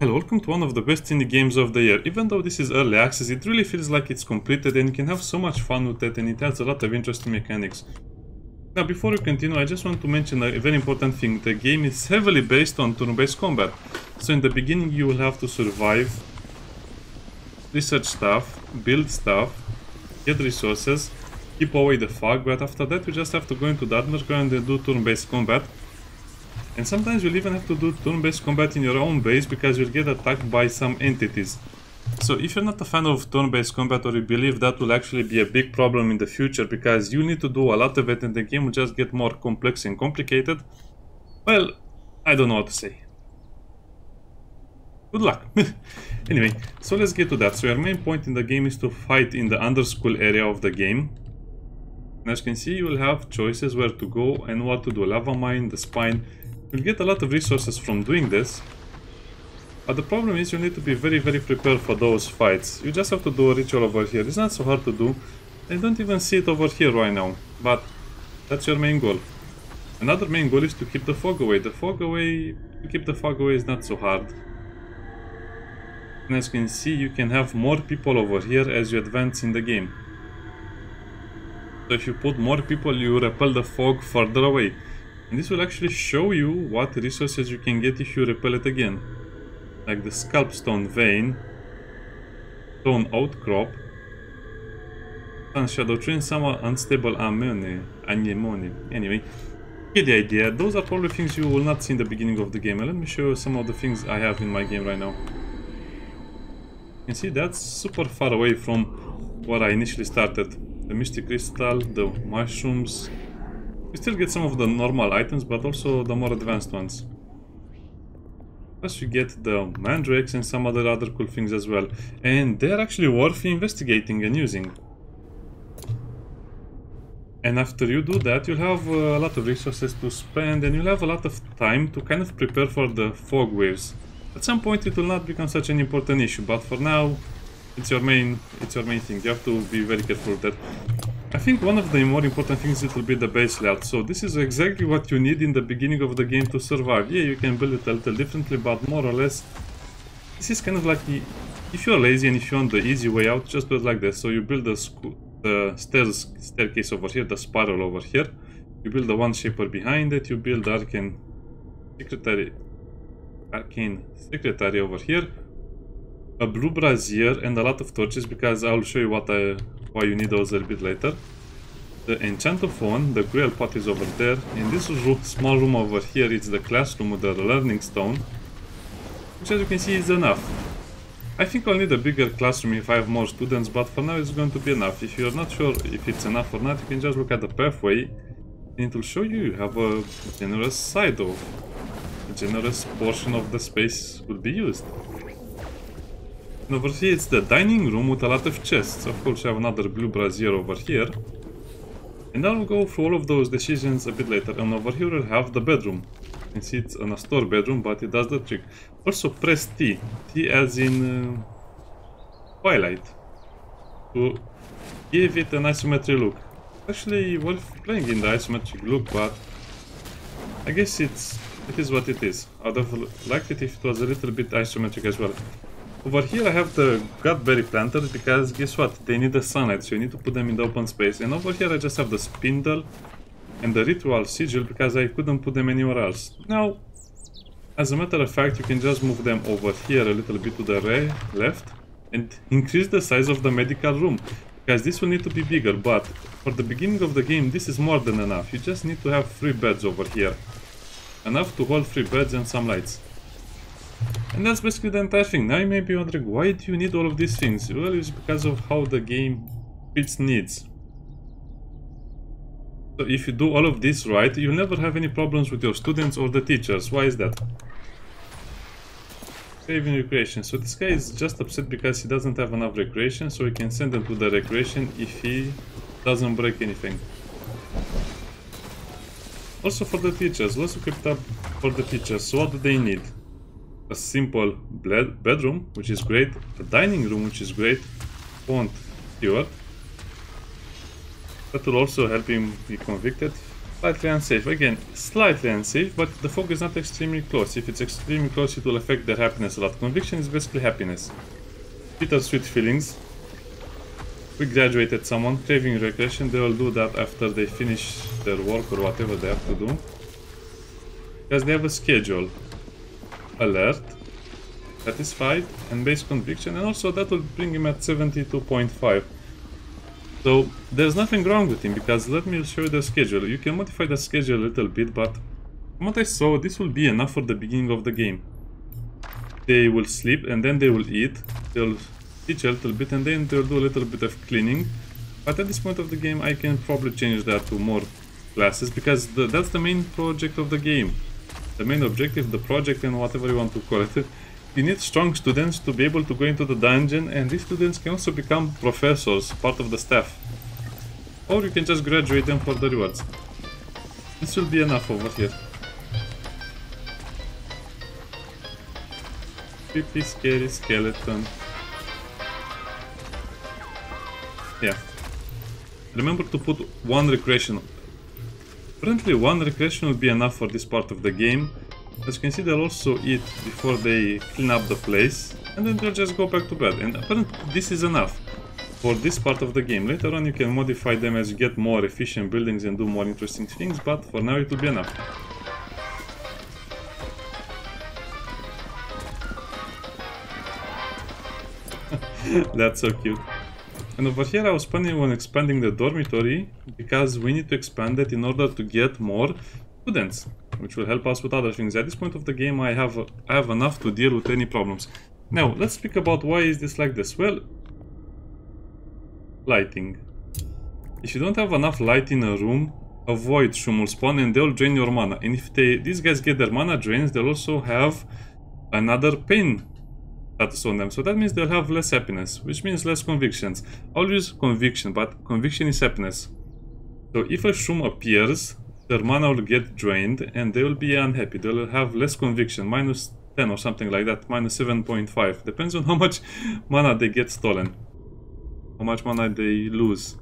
Hello, welcome to one of the best indie games of the year. Even though this is early access, it really feels like it's completed and you can have so much fun with it, and it has a lot of interesting mechanics. Now, before we continue, I just want to mention a very important thing. The game is heavily based on turn-based combat. So in the beginning you will have to survive, research stuff, build stuff, get resources, keep away the fog, but after that you just have to go into the underground and do turn-based combat. And sometimes you'll even have to do turn-based combat in your own base because you'll get attacked by some entities. So if you're not a fan of turn-based combat, or you believe that will actually be a big problem in the future because you need to do a lot of it and the game will just get more complex and complicated, well, I don't know what to say. Good luck. Anyway, so let's get to that. So your main point in the game is to fight in the underschool area of the game. And as you can see, you will have choices where to go and what to do. Lava mine, the spine. You'll get a lot of resources from doing this. But the problem is you need to be very prepared for those fights. You just have to do a ritual over here. It's not so hard to do. I don't even see it over here right now. But that's your main goal. Another main goal is to keep the fog away. To keep the fog away is not so hard. And as you can see, you can have more people over here as you advance in the game. So if you put more people, you repel the fog further away. And this will actually show you what resources you can get if you repel it again. Like the Scalpstone Vein, Stone Outcrop, Sun Shadow Tree, and some unstable anemone. Anyway, get the idea. Those are probably things you will not see in the beginning of the game. And let me show you some of the things I have in my game right now. You can see that's super far away from where I initially started. The Mystic Crystal, the mushrooms. You still get some of the normal items, but also the more advanced ones. Plus you get the mandrakes and some other cool things as well. And they're actually worth investigating and using. And after you do that, you'll have a lot of resources to spend, and you'll have a lot of time to kind of prepare for the fog waves. At some point it will not become such an important issue, but for now it's your main thing. You have to be very careful with that. I think one of the more important things it will be the base layout. So this is exactly what you need in the beginning of the game to survive. Yeah, you can build it a little differently, but more or less this is kind of like, if you're lazy and if you want the easy way out, just do it like this. So you build the staircase over here, the spiral over here. You build the one shaper behind it. You build arcane secretary over here, a blue brazier, and a lot of torches, because I'll show you why you need those a little bit later. The enchantophone, the grail pot is over there. In this small room over here, it's the classroom with the learning stone, which as you can see is enough. I think I'll need a bigger classroom if I have more students, but for now it's going to be enough. If you're not sure if it's enough or not, you can just look at the pathway and it will show you have a generous side of a generous portion of the space will be used. And over here it's the dining room with a lot of chests. Of course you have another blue brazier over here. And I'll go through all of those decisions a bit later. And over here we'll have the bedroom. You can see it's a store bedroom, but it does the trick. Also press T. T as in Twilight. To give it an isometric look. Actually worth playing in the isometric look, but I guess it is what it is. I would have liked it if it was a little bit isometric as well. Over here I have the godberry planters, because guess what? They need the sunlight, so you need to put them in the open space. And over here I just have the spindle and the ritual sigil, because I couldn't put them anywhere else. Now, as a matter of fact, you can just move them over here a little bit to the left and increase the size of the medical room, because this will need to be bigger. But for the beginning of the game, this is more than enough. You just need to have 3 beds over here. Enough to hold 3 beds and some lights. And that's basically the entire thing. Now you may be wondering, why do you need all of these things? Well, it's because of how the game fits needs. So if you do all of this right, you'll never have any problems with your students or the teachers. Why is that? Saving recreation. So this guy is just upset because he doesn't have enough recreation, so he can send him to the recreation if he doesn't break anything. Also for the teachers, let's equip that for the teachers. So what do they need? A simple bedroom, which is great, a dining room, which is great, font steward. That will also help him be convicted. Slightly unsafe. Again, slightly unsafe, but the fog is not extremely close. If it's extremely close, it will affect their happiness a lot. Conviction is basically happiness. Bittersweet feelings. We graduated someone, craving recreation, they will do that after they finish their work or whatever they have to do. Because they have a schedule. Alert. Satisfied. And base conviction. And also that will bring him at 72.5. So there's nothing wrong with him, because let me show you the schedule. You can modify the schedule a little bit, but from what I saw, this will be enough for the beginning of the game. They will sleep and then they will eat. They'll teach a little bit and then they'll do a little bit of cleaning. But at this point of the game, I can probably change that to more classes, because that's the main project of the game. The main objective, the project, and whatever you want to call it. You need strong students to be able to go into the dungeon, and these students can also become professors, part of the staff. Or you can just graduate them for the rewards. This will be enough over here. Creepy, scary skeleton. Yeah. Remember to put one recreation. Apparently one recreation will be enough for this part of the game. As you can see, they'll also eat before they clean up the place, and then they'll just go back to bed. And apparently this is enough for this part of the game. Later on you can modify them as you get more efficient buildings and do more interesting things, but for now it will be enough. That's so cute. And over here I was planning on expanding the dormitory, because we need to expand it in order to get more students, which will help us with other things. At this point of the game I have enough to deal with any problems. Now let's speak about why is this like this. Well, lighting. If you don't have enough light in a room, a void shroom will spawn and they'll drain your mana. And if these guys get their mana drains, they'll also have another pain status on them. So that means they'll have less happiness, which means less convictions. I'll use conviction, but conviction is happiness. So if a shroom appears, their mana will get drained and they will be unhappy. They will have less conviction, minus 10 or something like that, minus 7.5. Depends on how much mana they get stolen, how much mana they lose.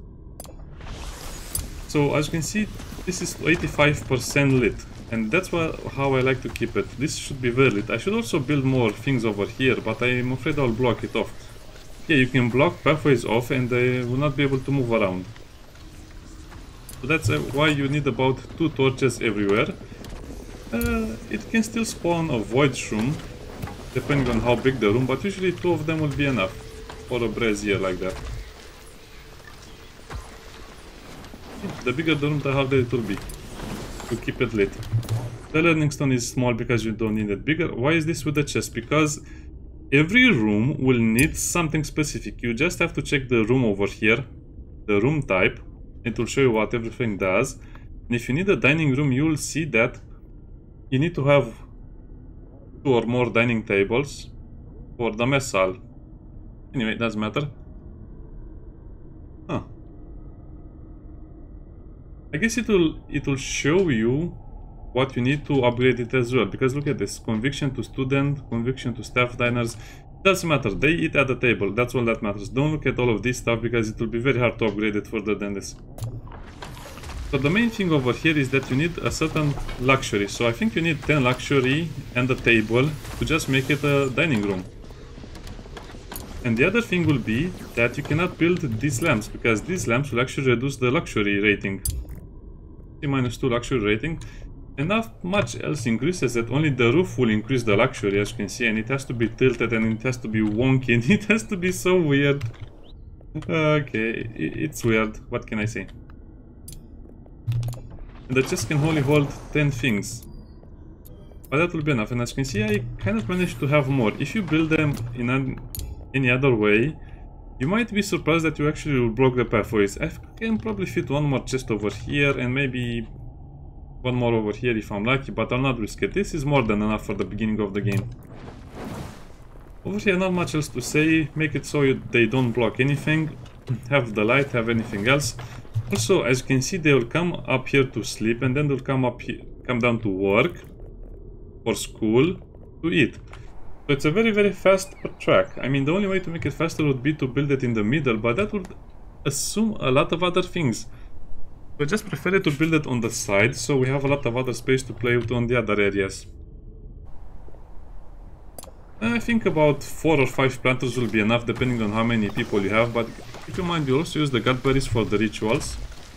So as you can see, this is 85% lit, and that's how I like to keep it. This should be very lit. I should also build more things over here, but I'm afraid I'll block it off. Yeah, you can block pathways off and they will not be able to move around. So that's why you need about 2 torches everywhere. It can still spawn a void shroom, depending on how big the room, but usually 2 of them will be enough for a brazier like that. The bigger the room, the harder it will be to keep it lit. The learning stone is small because you don't need it bigger. Why is this with the chest? Because every room will need something specific. You just have to check the room over here, the room type. It will show you what everything does. And if you need a dining room, you will see that you need to have 2 or more dining tables for the mess hall. Anyway, it doesn't matter. Huh. I guess it will show you what you need to upgrade it as well. Because look at this. Conviction to student, conviction to staff diners. Doesn't matter, they eat at the table, that's all that matters. Don't look at all of this stuff because it will be very hard to upgrade it further than this. So the main thing over here is that you need a certain luxury. So I think you need 10 luxury and a table to just make it a dining room. And the other thing will be that you cannot build these lamps, because these lamps will actually reduce the luxury rating. -2 luxury rating. And not much else increases it, only the roof will increase the luxury, as you can see, and it has to be tilted and it has to be wonky and it has to be so weird. Okay, it's weird, what can I say? And the chest can only hold 10 things. But that will be enough, and as you can see, I kind of managed to have more. If you build them in any other way, you might be surprised that you actually will block the pathways. I can probably fit 1 more chest over here and maybe 1 more over here if I'm lucky, but I'll not risk it. This is more than enough for the beginning of the game. Over here, not much else to say. Make it so they don't block anything. Have the light, have anything else. Also, as you can see, they will come up here to sleep, and then they'll come up here, come down to work, for school, to eat. So it's a very, very fast track. I mean, the only way to make it faster would be to build it in the middle, but that would assume a lot of other things. So I just prefer to build it on the side, so we have a lot of other space to play with on the other areas. I think about 4 or 5 planters will be enough depending on how many people you have, but keep in mind you also use the Godberries for the rituals.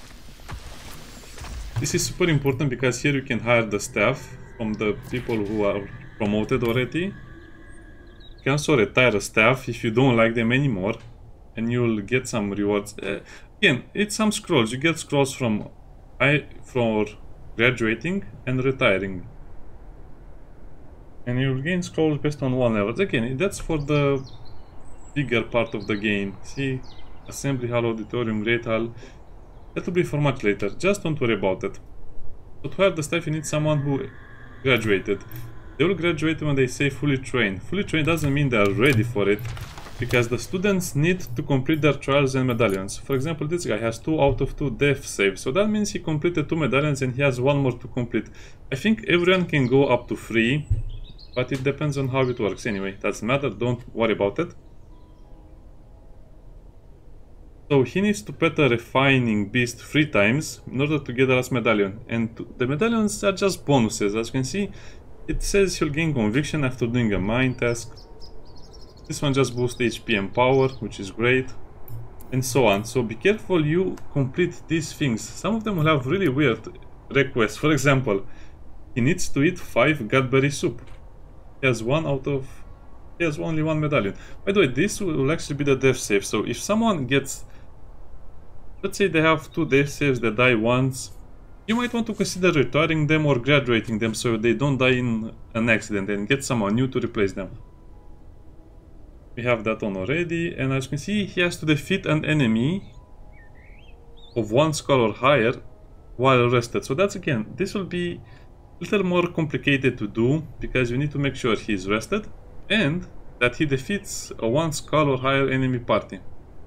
This is super important because here you can hire the staff from the people who are promoted already. You can also retire a staff if you don't like them anymore, and you'll get some rewards. Again, it's some scrolls. You get scrolls for graduating and retiring. And you'll gain scrolls based on 1 level. Again, that's for the bigger part of the game. See, assembly hall, auditorium, great hall. That will be for much later. Just don't worry about it. So to hire the staff, you need someone who graduated. They will graduate when they say fully trained. Fully trained doesn't mean they are ready for it, because the students need to complete their trials and medallions. For example, this guy has 2 out of 2 death saves, so that means he completed 2 medallions and he has 1 more to complete. I think everyone can go up to 3, but it depends on how it works. Anyway, doesn't matter, don't worry about it. So he needs to pet a refining beast 3 times in order to get the last medallion. And the medallions are just bonuses. As you can see, it says he'll gain conviction after doing a mind task. This one just boosts HP and power, which is great. And so on. So be careful you complete these things. Some of them will have really weird requests. For example, he needs to eat 5 Godberry soup. He has only 1 medallion. By the way, this will actually be the death save. So if someone gets, let's say they have 2 death saves that die once, you might want to consider retiring them or graduating them so they don't die in an accident and get someone new to replace them. We have that on already, and as you can see, he has to defeat an enemy of 1 skull or higher while rested. So that's, again, this will be a little more complicated to do because you need to make sure he's rested and that he defeats a 1 skull or higher enemy party.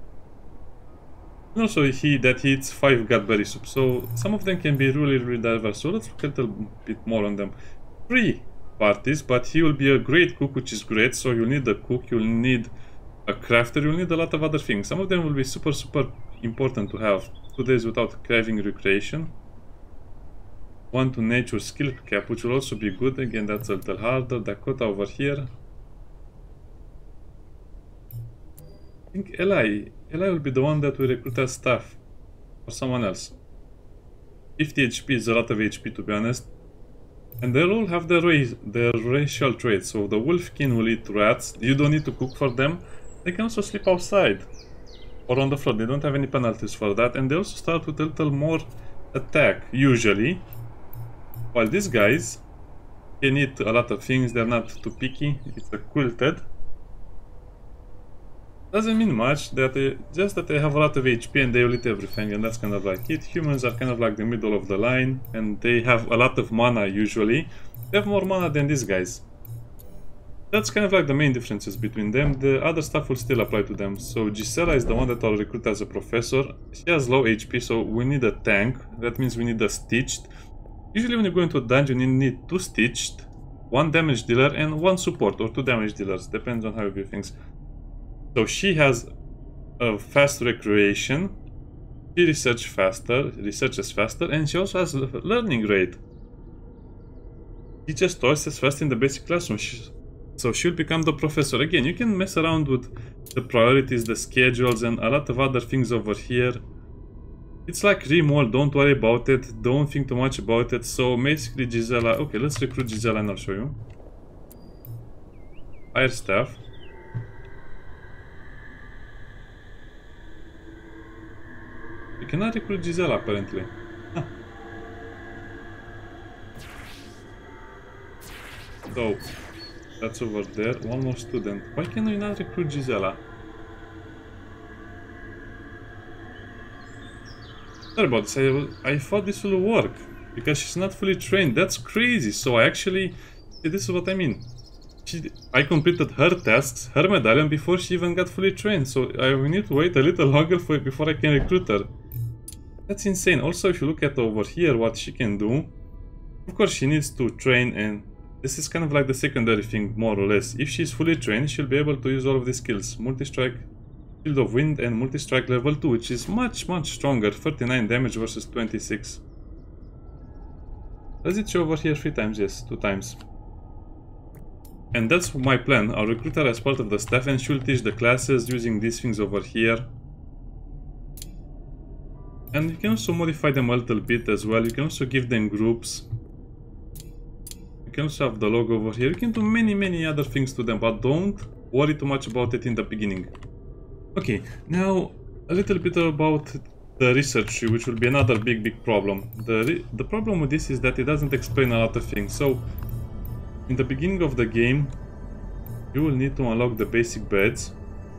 And also that he eats 5 Godberry soup. So some of them can be really diverse. So let's look a little bit more on them. 3 parties, but he will be a great cook, which is great. So you'll need a cook, you'll need a crafter, you'll need a lot of other things. Some of them will be super important to have. 2 days without craving recreation. 1 to nature skill cap, which will also be good. Again, that's a little harder. Dakota over here. I think Eli will be the one that will recruit as staff or someone else. 50 HP is a lot of HP, to be honest. And they all have their racial traits. So the Wolfkin will eat rats. You don't need to cook for them. They can also sleep outside or on the floor. They don't have any penalties for that. And they also start with a little more attack, usually. While these guys can eat a lot of things. They're not too picky. It's a quilted. Doesn't mean much, just that they have a lot of HP and they will eat everything, and that's kind of like it. Humans are kind of like the middle of the line, and they have a lot of mana usually. They have more mana than these guys. That's kind of like the main differences between them. The other stuff will still apply to them. So Gisela is the one that I'll recruit as a professor. She has low HP, so we need a tank. That means we need a stitched. Usually when you go into a dungeon, you need 2 stitched, 1 damage dealer, and 1 support, or 2 damage dealers. Depends on how you view things. So she has a fast recreation, she researches faster, and she also has a learning rate. She just twice as fast in the basic classroom, so she'll become the professor. Again, you can mess around with the priorities, the schedules, and a lot of other things over here. It's like RimWorld, don't worry about it, don't think too much about it. So basically Gisela, okay, let's recruit Gisela and I'll show you. Hire staff. You cannot recruit Gisela, apparently. Huh. So, that's over there. 1 more student. Why can we not recruit Gisela? Sorry about this. I thought this will work. Because she's not fully trained. That's crazy. So I actually... This is what I mean. I completed her tasks, her medallion, before she even got fully trained. So I will need to wait a little longer before I can recruit her. That's insane. Also, if you look at over here what she can do, of course she needs to train, and this is kind of like the secondary thing, more or less. If she's fully trained, she'll be able to use all of these skills. Multi-strike, Shield of Wind and Multi-Strike level 2, which is much stronger. 39 damage versus 26. Does it show over here 3 times? Yes, 2 times. And that's my plan. I'll recruit her as part of the staff and she'll teach the classes using these things over here. And you can also modify them a little bit as well. You can also give them groups. You can also have the logo over here. You can do many other things to them, but don't worry too much about it in the beginning. Okay, now a little bit about the research tree, which will be another big problem. The problem with this is that it doesn't explain a lot of things. So in the beginning of the game, you will need to unlock the basic beds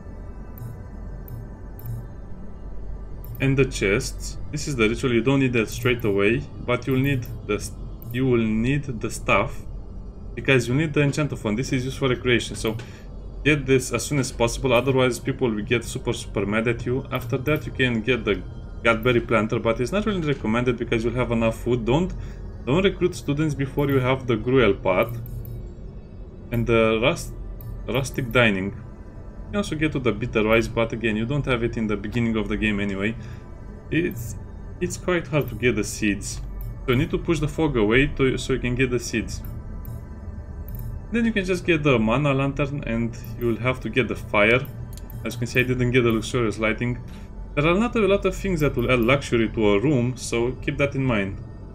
and the chests. This is the ritual. You don't need that straight away, but you will need the stuff because you need the Enchantophone. This is used for recreation, so get this as soon as possible, otherwise people will get super mad at you. After that you can get the Gadberry Planter, but it's not really recommended because you'll have enough food. Don't recruit students before you have the Gruel Pot and the Rustic Dining. You can also get to the Bitter Rice, but again, you don't have it in the beginning of the game anyway. It's quite hard to get the seeds, so you need to push the fog away so you can get the seeds. Then you can just get the Mana Lantern and you'll have to get the fire. As you can see, I didn't get the luxurious lighting. There are not a lot of things that will add luxury to a room, so keep that in mind.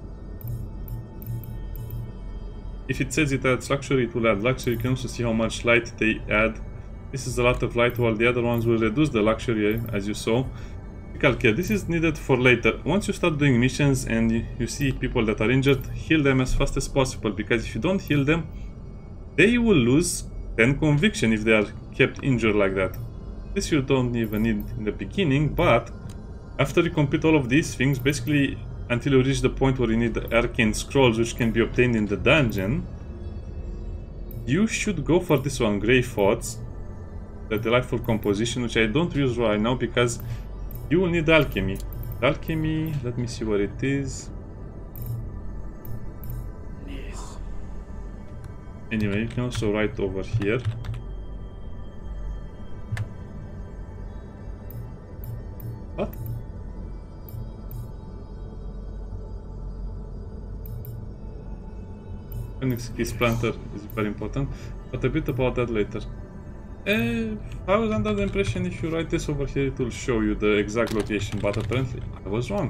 If it says it adds luxury, it will add luxury. You can also see how much light they add. This is a lot of light, while the other ones will reduce the luxury, as you saw. Care. This is needed for later. Once you start doing missions and you see people that are injured, heal them as fast as possible, because if you don't heal them, they will lose 10 conviction if they are kept injured like that. This you don't even need in the beginning, but after you complete all of these things, basically until you reach the point where you need the arcane scrolls, which can be obtained in the dungeon, you should go for this one, Grey Thoughts, the Delightful Composition, which I don't use right now because you will need alchemy. Alchemy, let me see what it is. Anyway, you can also write over here. What? Phoenix Keys Planter is very important, but a bit about that later. I was under the impression if you write this over here it will show you the exact location, but apparently I was wrong.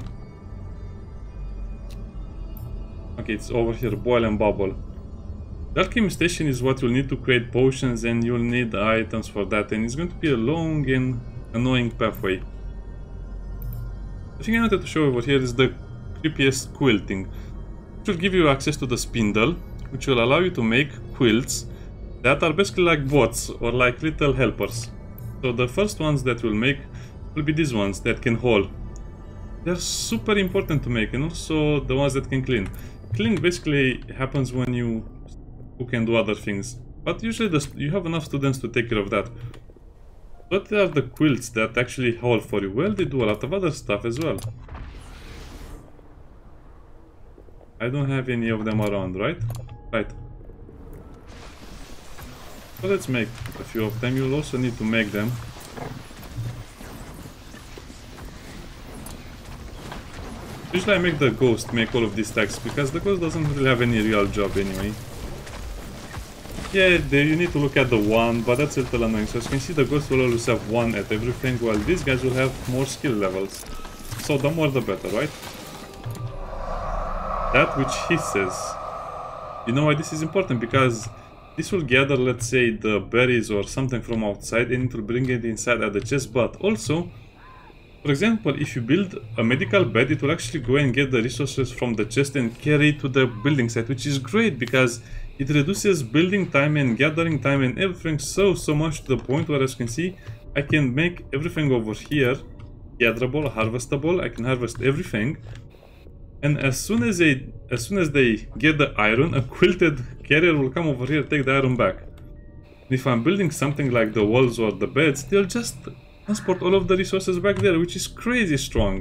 Okay, it's over here, Boil and Bubble. The alchemy station is what you'll need to create potions, and you'll need items for that, and it's going to be a long and annoying pathway. The thing I wanted to show over here is the creepiest quilting, which will give you access to the spindle, which will allow you to make quilts that are basically like bots or like little helpers. So the first ones that we'll make will be these ones that can haul. They're super important to make, and also the ones that can clean. Cleaning basically happens when you can do other things, but usually you have enough students to take care of that. What are the quilts that actually haul for you? Well, they do a lot of other stuff as well. I don't have any of them around, right? Right. So let's make a few of them. You'll also need to make them. Usually I make the ghost make all of these stacks, because the ghost doesn't really have any real job anyway. Yeah, you need to look at the one, but that's a little annoying. So as you can see, the ghost will always have one at everything, while these guys will have more skill levels. So the more the better, right? That which hisses. You know why this is important? Because this will gather, let's say, the berries or something from outside, and it will bring it inside at the chest. But also, for example, if you build a medical bed, it will actually go and get the resources from the chest and carry it to the building site, which is great because it reduces building time and gathering time and everything so much, to the point where, as you can see, I can make everything over here gatherable, harvestable. I can harvest everything, and as soon as they get the iron, a quilted carrier will come over here, take the iron back. If I'm building something like the walls or the beds, they'll just transport all of the resources back there, which is crazy strong.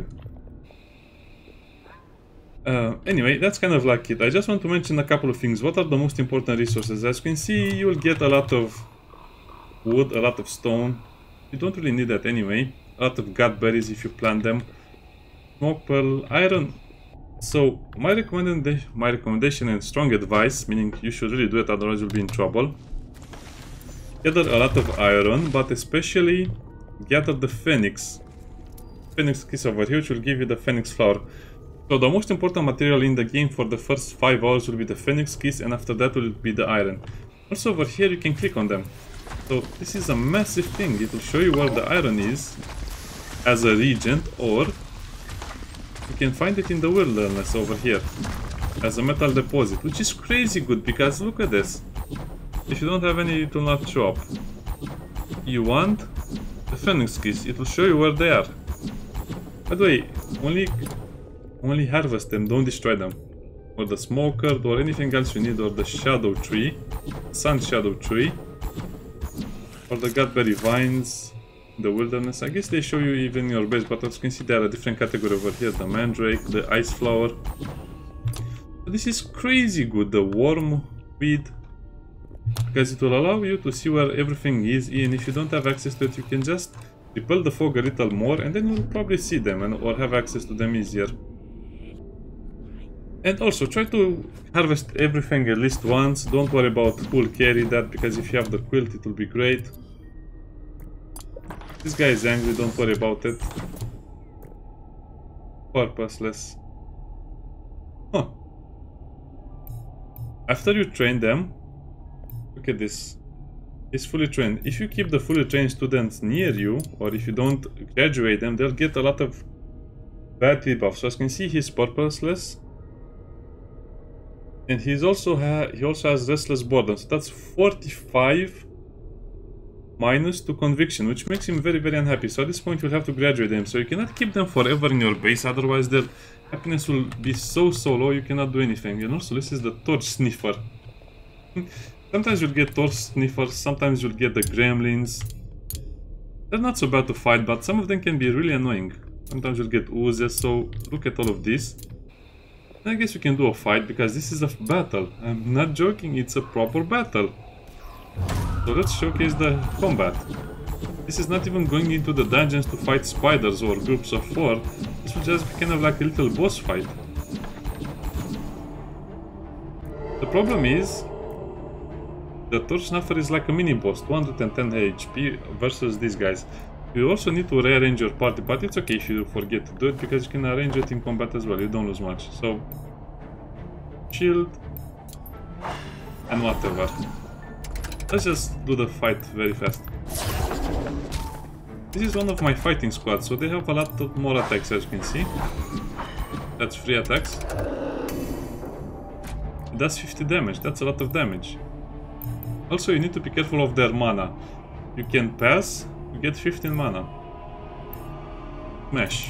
Anyway, that's kind of like it. I just want to mention a couple of things. What are the most important resources? As you can see, you will get a lot of wood, a lot of stone, You don't really need that anyway. A lot of gut berries if you plant them. Smoke pearl, iron. So my recommendation and strong advice, meaning you should really do it, otherwise you'll be in trouble. Gather a lot of iron, but especially gather the phoenix keys over here, which will give you the phoenix flower. So the most important material in the game for the first 5 hours will be the phoenix keys, and after that will be the iron. Also over here you can click on them. So this is a massive thing. It will show you where the iron is as a regent, or you can find it in the wilderness over here as a metal deposit, which is crazy good because look at this. If you don't have any, it will not show up. You want the phoenix keys, it will show you where they are. By the way, only harvest them, don't destroy them. Or the smoker, or anything else you need, or the shadow tree, sun shadow tree, or the godberry vines, the wilderness. I guess they show you even your base, but as you can see there are a different category over here, the mandrake, the ice flower. But this is crazy good, the worm weed, because it will allow you to see where everything is, and if you don't have access to it, you can just repel the fog a little more, and then you'll probably see them or have access to them easier. And also try to harvest everything at least once. Don't worry about who will carry that, because if you have the quilt it will be great. This guy is angry, don't worry about it. Purposeless. Huh. After you train them, look at this. He's fully trained. If you keep the fully trained students near you, or if you don't graduate them, they'll get a lot of bad debuffs. So as you can see, he's purposeless. And he also has Restless Boredom, so that's 45 minus to conviction, which makes him very, very unhappy. So at this point you'll have to graduate them, so you cannot keep them forever in your base, otherwise their happiness will be so low you cannot do anything. And also this is the torch sniffer. Sometimes you'll get torch sniffers, sometimes you'll get the gremlins. They're not so bad to fight, but some of them can be really annoying. Sometimes you'll get oozes, so look at all of this. I guess we can do a fight, because this is a battle. I'm not joking, it's a proper battle. So let's showcase the combat. This is not even going into the dungeons to fight spiders or groups of 4. This will just be kind of like a little boss fight. The problem is, the Torch Snuffer is like a mini boss, 210 HP versus these guys. You also need to rearrange your party, but it's okay if you forget to do it, because you can arrange it in combat as well, you don't lose much. So, shield, and whatever. Let's just do the fight very fast. This is one of my fighting squads, so they have a lot of more attacks, as you can see. That's 3 attacks. It does 50 damage, that's a lot of damage. Also, you need to be careful of their mana. You can pass, you get 15 mana. Smash.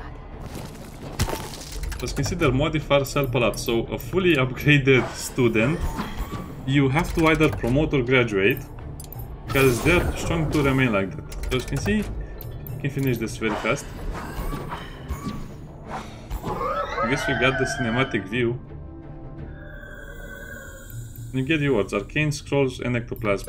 As you can see, their modifiers help a lot. So, a fully upgraded student, you have to either promote or graduate, because they're strong to remain like that. So, as you can see, you can finish this very fast. I guess we got the cinematic view. You get rewards, arcane scrolls and ectoplasm.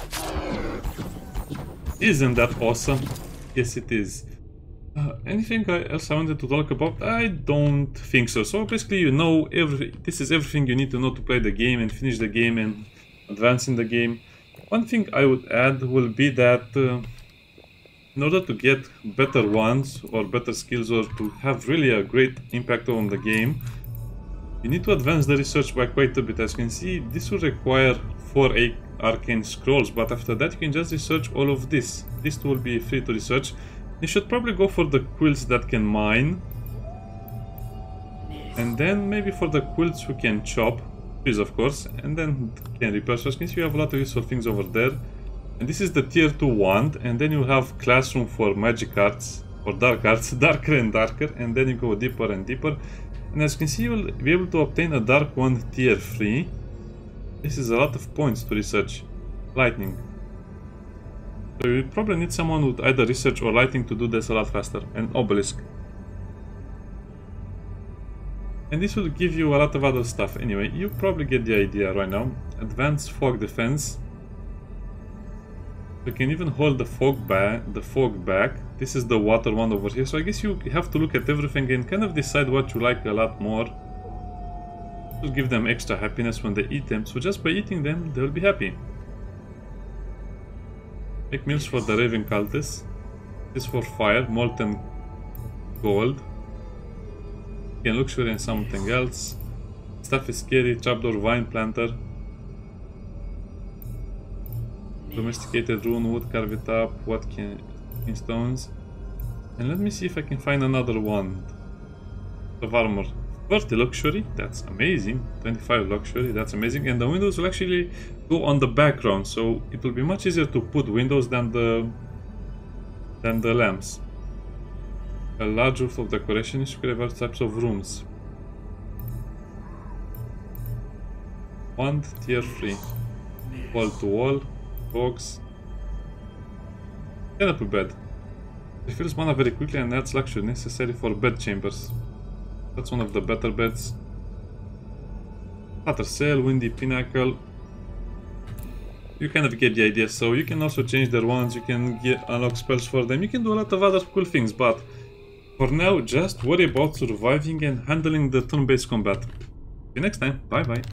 Isn't that awesome? Yes, it is. Anything else I wanted to talk about? I don't think so. So basically, you know, this is everything you need to know to play the game and finish the game and advance in the game. One thing I would add will be that in order to get better ones or better skills, or to have really a great impact on the game, you need to advance the research by quite a bit. As you can see, this will require 4 arcane scrolls, but after that you can just research all of this. This will be free to research. You should probably go for the quilts that can mine, and then maybe for the quilts who can chop trees, of course, and then can repair. So as you can see, you have a lot of useful things over there. And this is the tier 2 wand, and then you have classroom for magic arts, or dark arts, darker and darker, and then you go deeper and deeper. And as you can see, you will be able to obtain a dark wand tier 3. This is a lot of points to research. Lightning. So you probably need someone with either research or lighting to do this a lot faster. And obelisk. And this will give you a lot of other stuff. Anyway, you probably get the idea right now. Advanced fog defense. You can even hold the fog back. This is the water one over here. So I guess you have to look at everything and kind of decide what you like a lot more. To give them extra happiness when they eat them. So just by eating them, they will be happy. Make meals for the Raven cultists. This is for fire, molten gold. You can luxury and something else. Stuff is scary, trapdoor, vine planter. Domesticated rune wood, carve it up, what can stones. And let me see if I can find another one of armor. 30 luxury, that's amazing. 25 luxury, that's amazing. And the windows will actually go on the background, so it will be much easier to put windows than the lamps. A large roof of decoration is various types of rooms. Wand, tier 3. Wall to wall, box. Canopy bed. Refills mana very quickly and adds luxury necessary for bed chambers. That's one of the better beds. Flutter sail, windy pinnacle. You kind of get the idea. So you can also change their wands, you can unlock spells for them, you can do a lot of other cool things, but for now just worry about surviving and handling the turn-based combat. See you next time, bye bye.